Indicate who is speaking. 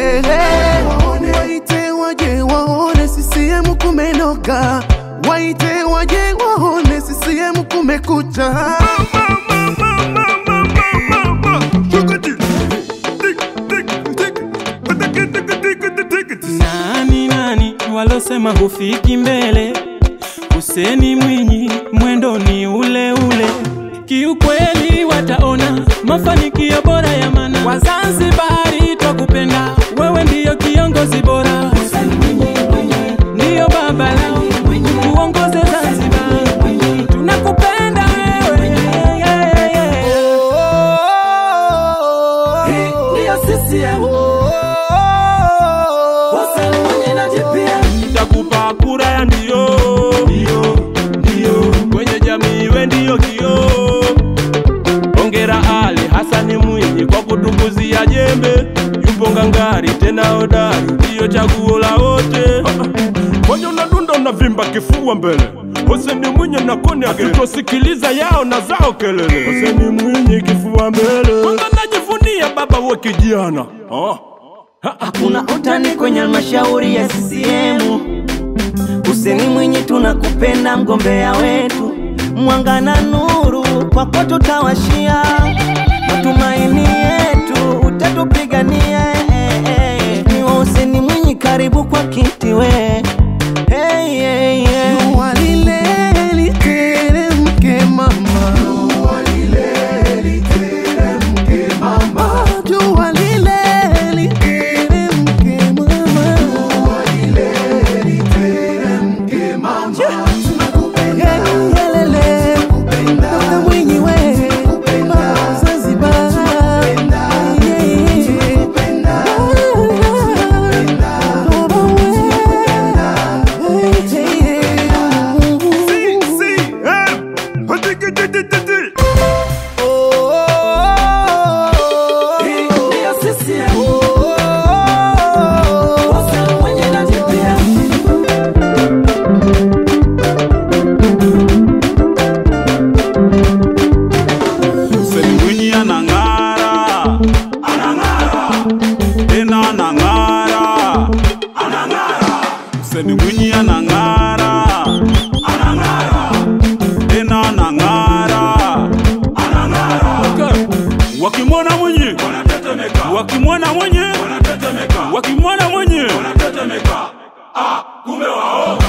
Speaker 1: Waite waje waone CCM kumenoka. Waite waje waone CCM kumekucha.
Speaker 2: Nani walosema hufiki mbele? Hussein Mwinyi mwendo ni ule ule. Kiukweli wataona mafanikio bora ya maana. Wazanzibari twakupenda, wewe ndiyo kiongozi bora. Ndiyo baba lao, uongoze Zanzibar. Tunakupenda wewe. Ndiyo sisi ya nitakupa kura ya ndio. Kwenye jamii we ndio kio. Hongera Ali Hassan Mwinyi kwa kutupuzia jembe. Yupo ngangari tena hodari, ndio chaguo la wote. Kwenye unadunda unavimba kifua mbele. Hussein Mwinyi na koni akitosikiliza yao na zao kelele. Hussein Mwinyi kifua mbele. Kwanza najivunia baba wa kijana.
Speaker 3: Hakuna utani kwenye halmashauri ya CCM. Hussein Mwinyi tunakupenda, mgombea wetu. Mwanga na nuru kwako tutawashia. Matumaini yetu utatupigania. Ni Hussein Mwinyi, karibu kwa kiti we.
Speaker 1: Jua lile literemke mama. Jua lile literemke mama. Jua lile literemke mama. Jua lile literemke mama. Tunakupenda. Tunakupenda. Dr. Mwinyi we. Tunakupenda. Zanzibar. Tunakupenda. Tunakupenda.
Speaker 2: Hussein Mwinyi anang'ara, tena anang'ara. Hussein Mwinyi anang'ara, tena anang'ara. Wakimwona Mwinyi wanatetemeka, wakimwona Mwinyi wanatetemeka, wakimwona Mwinyi wanatetemeka. Kumbe wao